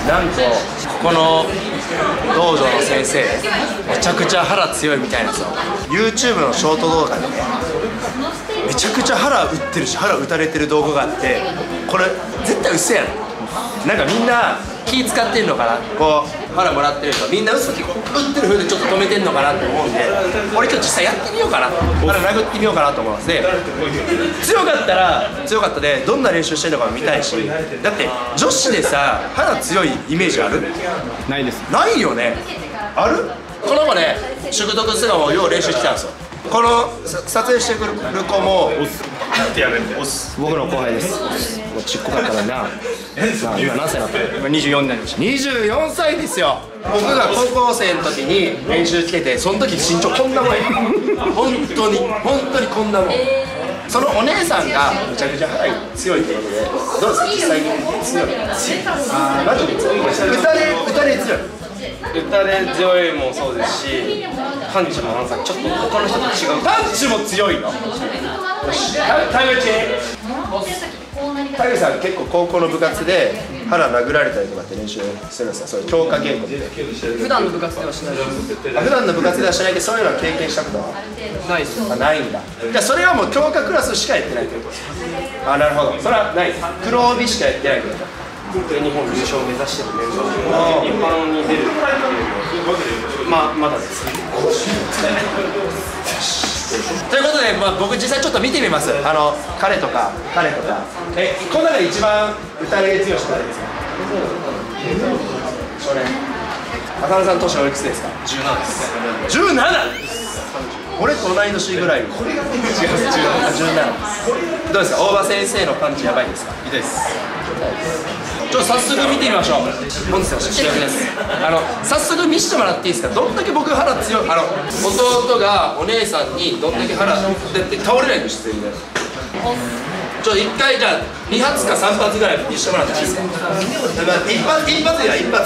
なんとここの道場の先生めちゃくちゃ腹強いみたいなんですよ。 YouTube のショート動画でねめちゃくちゃ腹打ってるし腹打たれてる動画があって、これ絶対嘘やん。なんかみんな気使ってんのかな、こう腹もらってる人みんな嘘結構打ってる風でちょっと止めてんのかなって思うんで、俺今日実際やってみようかな、腹殴ってみようかなと思います。で強かったら強かったでどんな練習してるのかも見たいし、だって女子でさ腹強いイメージある？ ないです。 ないよね。ある？この子ね習得するのもよう練習してたんですよ。この撮影してくる子も僕の後輩です。もうちっこかったのにな。今何歳だったの？ 今24になりました。24歳ですよ。僕が高校生の時に練習来てて、その時身長こんなもんや。本当にこんなもん。そのお姉さんがめちゃくちゃ腹強いってことで、どうですか実際に強い？マジで強い。歌で強い。 歌で強いもそうですし、パンチもなんかちょっと他の人と違う。 パンチも強いの？タイムチタイさん結構高校の部活で腹殴られたりとかって練習するんですか？そういう強化稽古って普段の部活ではしないです。 普段の部活ではしないけど、そういうのは経験したことはないです。 ないんだ。じゃあそれはもう強化クラスしかやってないってことですか？なるほど。それはないです。黒帯しかやってないってこと。 日本優勝を目指してるメンバーで一般に出るまだです。 ということで、僕実際ちょっと見てみます。彼とかこの中で一番歌い強い人誰ですか？それ浅野さん年おいくつですか？17です。17？俺と同い年ぐらい。違う、17。どうですか？大場先生のパンチやばいですか？ 痛いです。 ちょっと早速見てみましょう。本日の主役です。早速見せてもらっていいですか？どんだけ僕腹強い、弟がお姉さんにどんだけ腹で倒れないようにしてるんで、ちょっと一回じゃあ2発か3発ぐらい見せてもらっていいですか？一発や一発。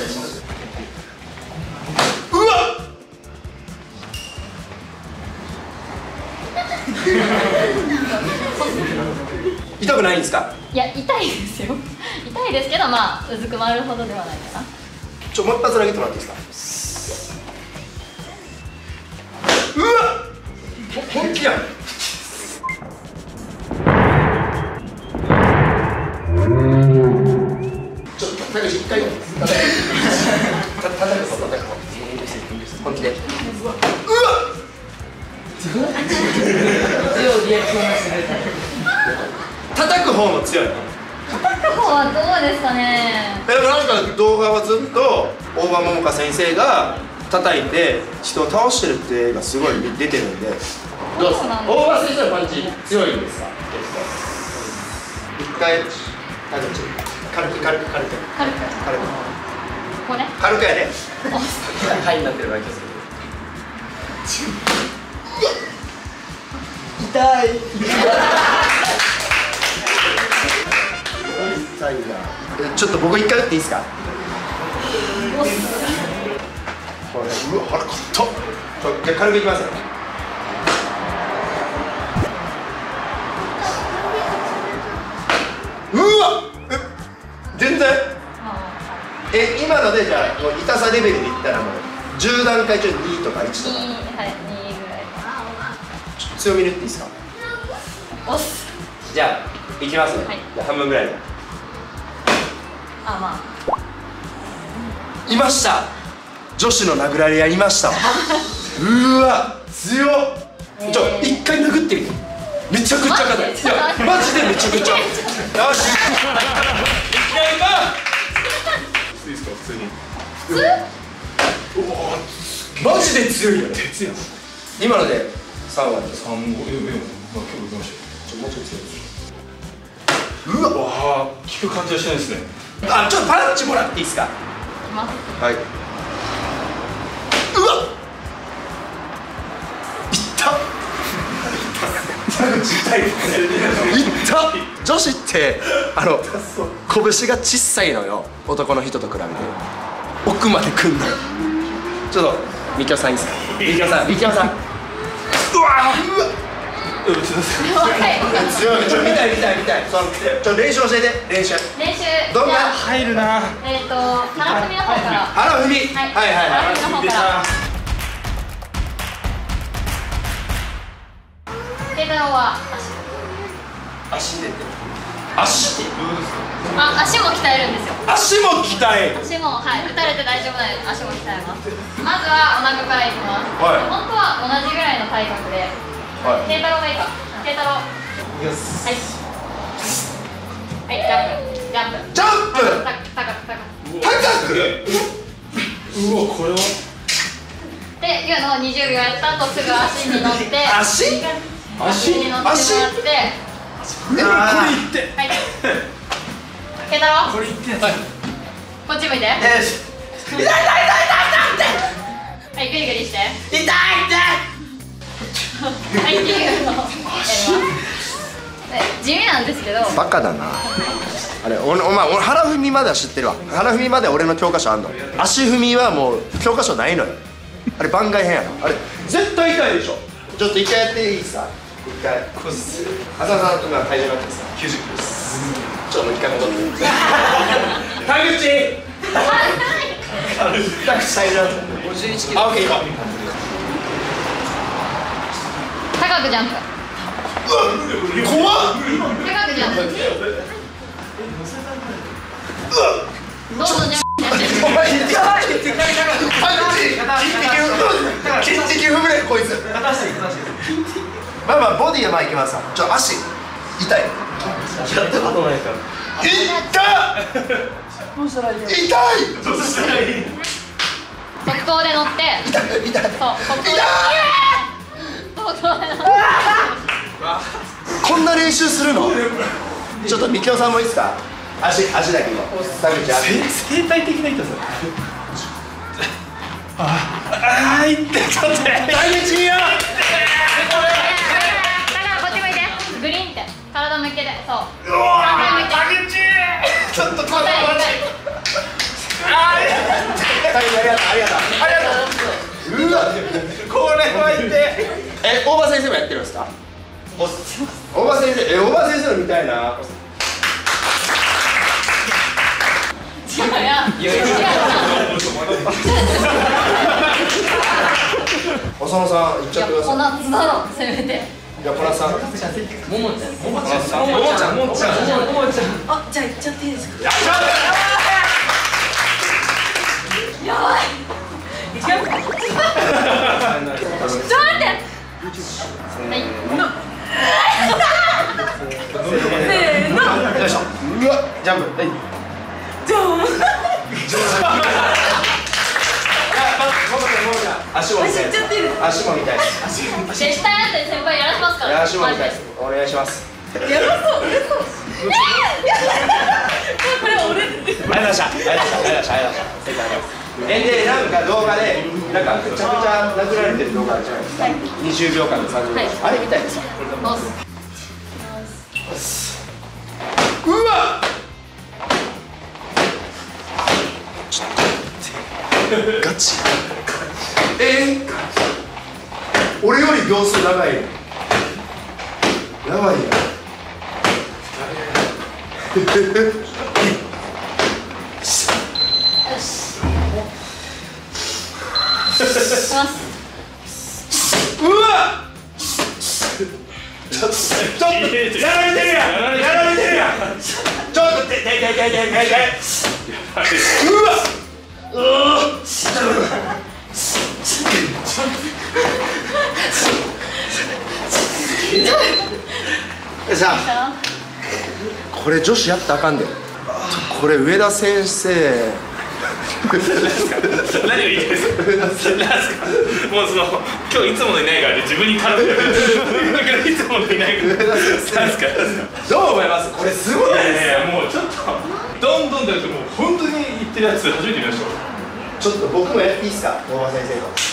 うわっ痛くないんですか？ いや、痛いですよ。痛いですけど、うずくまるほどではないかな。 もう一発投げてもらっていいですか？うわっ本気やん。ちょっと高橋一回叩く本気で。うわっ叩く方も強いの？ 叩く方はどうですかね。 でもなんか動画はずっと大場桃香先生が叩いて人を倒してるっていう絵がすごい出てるんで、どうですか？大場先生のパンチ強いんですか？一回軽くここね。 軽くやね。はいになってる場合気をつけて。痛いな。ちょっと僕一回打っていいですか？これうわ腹かった。じゃあ軽くいきますよ。うわ全然今のでじゃあもう痛さレベルでいったらもう10段階中2とか1とか。 2、はい、2ぐらい。 強めに打っていいですか？ 押す。 じゃあいきますね。 はい、 じゃあ半分ぐらいで。いました。女子の殴られやりました。うわ強っ。一回殴ってみて。めちゃくちゃ硬い。いやマジでめちゃくちゃ。よし。いきなりか。 いいですか普通に。 マジで強いよね。今ので3割。 結構いきましたよ。 もうちょっと強い。 うわ効く感じはしないですね。 ちょっとパンチもらっていいですか？はい。うわっいった女子って拳が小さいのよ、男の人と比べて。奥まで来んのよ。ちょっとみきおさんいいですか？みきおさんうわい強い。ちょ見たい。ちょ練習教えて。練習どんな入るな。 腹踏みの方から。 腹踏み。 はいはい。 腹踏みの方から手段は足で。 足も鍛えるんですよ。 足も鍛える。 足もはい打たれて大丈夫なので足も鍛えます。まずはお腹からいきます。 はい本当は同じぐらいの体格で慶太郎がいいか。慶太郎はいジャンプジャンプ。 高く高く。 うわこれは。 っていうのを20秒やった後すぐ足に乗って足に乗ってもらってこれいって。 はい慶太郎これいって。 こっち向いて痛い。 はいグリグリしてはいっていうのをやります地味なんですけどバカだな。あれお前腹踏みまでは知ってるわ。腹踏みまで俺の教科書あんの。足踏みはもう教科書ないのよ。あれ番外編やろ。あれ絶対痛いでしょ。ちょっと一回やっていいですか。一回浅田さんとか体重がってさ90キロです。ちょっともう一回戻って田口体重51キロ。あ、オッケー。 高くジャンプ怖っ。 高くジャンプどうぞジャンプやってお前痛い。筋肉踏むねこいつ。まあボディはまあいきますわ。足痛い。 やったことないから。 痛い。 速攻で乗って痛い。 そう速攻で速攻で乗ってこんな練習するの。ちょっとみきおさんもいいですか。足だけど田口生態的な痛さ。あーいってちょっと田口よ。 だからこっち向いてグリーンって体向けてそう体向いてちょっと待って。 あありがとう。うわこれは痛い。 大場先生もやってるんですか。大場先生の見たいな。 違うやおそのさん行っちゃってください。 小夏だろせめてじゃあ小夏さん。 ももちゃんあ、じゃあ行っちゃっていいですか。 やばいちょっと待ってよいしょ。うわジャンプ。足も見たい。足も見たい。 絶対あって先輩やらしますから足も見たい。お願いします。 これ俺。 ありがとうございました。でなんか動画でなんかめちゃくちゃ殴られてる動画あるじゃないですか。20秒間で30秒。あれみたいですよ。うわ。ガチ。俺より秒数長いよ。やばいよ。うわ。ちょっとやられてるやん。ちょっとうわ。さあこれ女子やったらあかんで。これ上田先生何を言いたいですか。もう今日いつものいないから自分に絡めてだからいつものいないから何ですか。 どう思います。これすごいです。 いやもうちょっとどんどんだってもう本当に言ってるやつ初めて見ました。 ちょっと僕もやっていいですか。大場先生と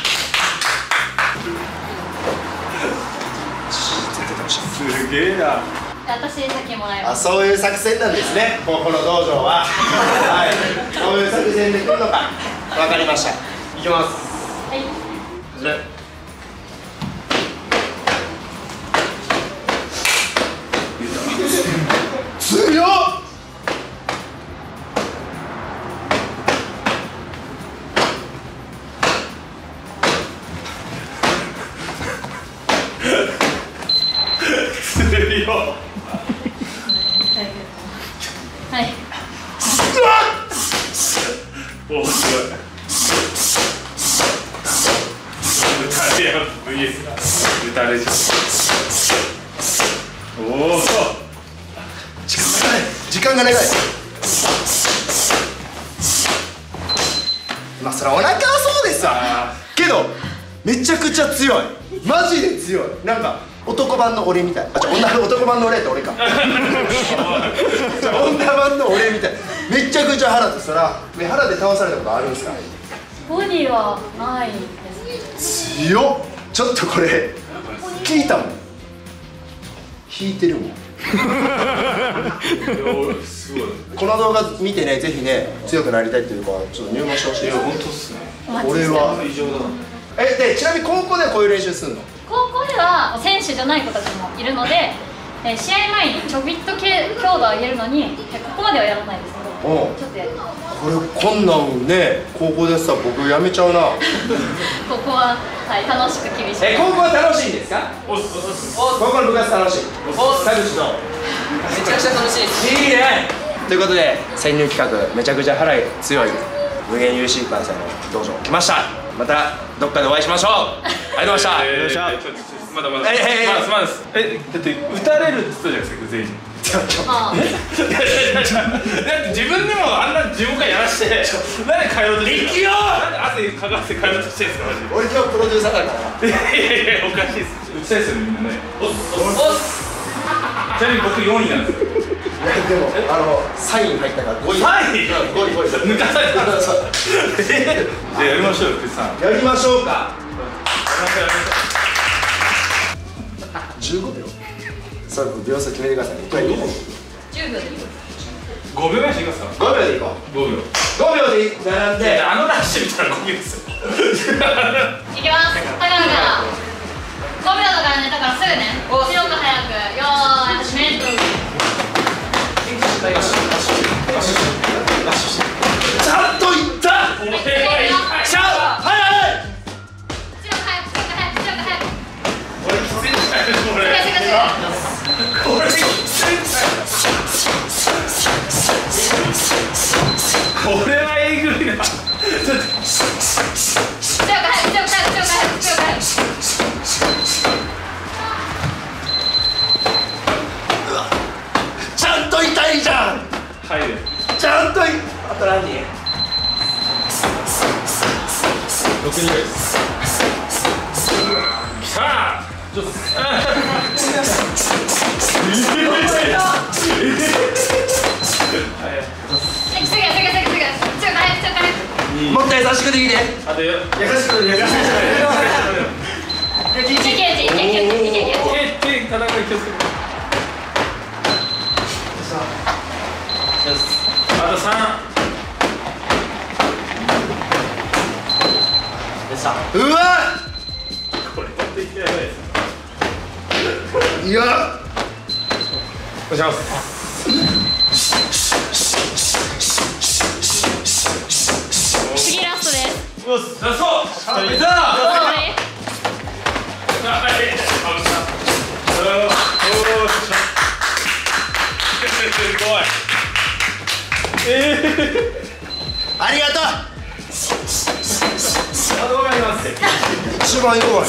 すげえな。 私先もらいます。 そういう作戦なんですね。この道場ははい、そういう作戦で来るのか。わかりました。いきます。 はいおおすごい打たれや VS 打たれじゃおお時間が長いまあそれはお腹はそうですわけどめちゃくちゃ強いマジで強いなんか男版の俺みたい男版の俺って俺か女版の俺みたいめちゃくちゃ腹立つたら腹で倒されたことあるんですかボディはないです強っちょっとこれ聞いたもん引いてるもんすごいこの動画見てねぜひね強くなりたいっていう子はちょっと入門してほしいよ本当っすね俺は異常だなでちなみに高校ではこういう練習するの高校では選手じゃない子たちもいるので、試合前にちょびっと強度を上げるのにここまではやらないですけどおうちょっとやりますこれこんなんね高校でさ僕やめちゃうなここは、はい、楽しく厳しい高校は楽しいんですかおっ高校の部活楽しい田口のめちゃくちゃ楽しいですいいねということで潜入企画めちゃくちゃ腹強い無限 UC 関西の道場来ましたまたどっかでお会いしましょうありがとうございましたまだまだすまんですだって打たれるって言ったじゃないですか全員ああだって自分でもあんな自分からやらしてなんで帰ろうとしてんすかなんで汗かかせて帰ろうとしてんすかマジで俺今日プロデューサーだからいやおかしいっす打ちたいっすよねみんなねおっちなみに僕4位なんですよでもサイン入ったから5位 3位 5位抜かされたんですよじゃあやりましょうよ福士さんやりましょうか15秒さあ秒数決めてくださいこれ2本 10秒でいい 5秒ぐらいしていきますか 5秒でいこう 5秒 5秒で並んであのダッシュ見たら5秒ですよいきますだから5秒だからねだからすぐね強く早くよーい始めちゃんといったお前はいいちゃん早い強く早く強く早く強く早く俺きついんじゃないのこれすぐすぐ俺きついんじゃないこれはえぐいなちょっと強く早く強く早く強く早く強く早くちゃんと痛いじゃん入れちゃんとあと何人 6人ぐらいですきたーちょっともっと優しくできてあとよ優しく優しく手叩く気をつけてあと3 うわこれ本当にやばいですいやお願いします次ラストですよしラストいったはいすごいありがとうわかります一番弱い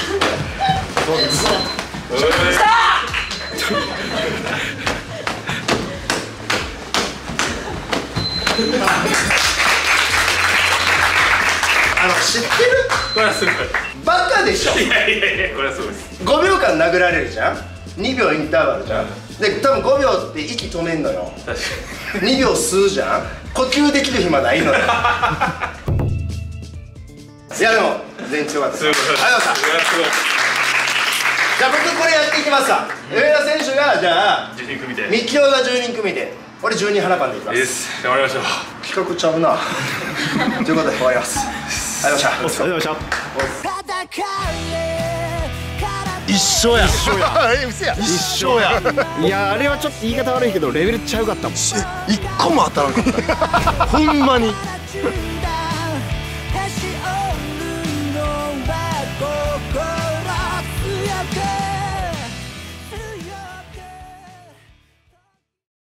知ってるこれはすごいバカでしょいやいやいやこれはすごいです 5秒間殴られるじゃん2秒インターバルじゃんで多分5秒って息止めんのよ確か 2秒吸うじゃん呼吸できる暇ないのよいやでも全然強かったですにすごいありがとうございましたすごいじゃあ僕これやっていきますか上田選手がじゃあ 10人組でミキオが10人組で俺12花パンでいきまいいすです頑張りましょう企画ちゃうなということで終わりますありがとうございました一緒や嘘や一緒やいやあれはちょっと言い方悪いけどレベルちゃうかったもん一個も当たらんかったほんまに